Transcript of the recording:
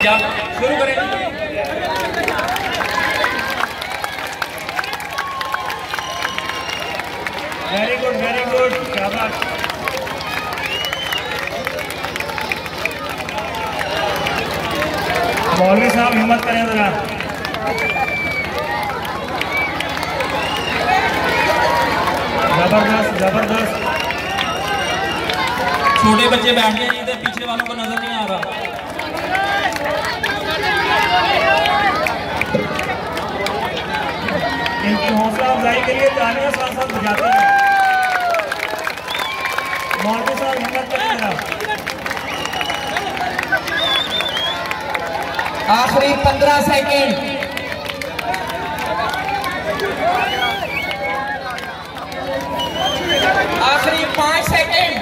शुरू करें। Very good शाबाश। मौलवी साहब हिम्मत करें जरा। जबरदस्त। छोटे बच्चे बैठ गए, इधर पीछे वालों को नजर नहीं आ रहा। इनकी हौसला अफजाई के लिए तालियां साथ साथ बजाते हैं। मौलवी साहब हिम्मत करें जरा। आखिरी 15 सेकंड। आखिरी 5 सेकंड।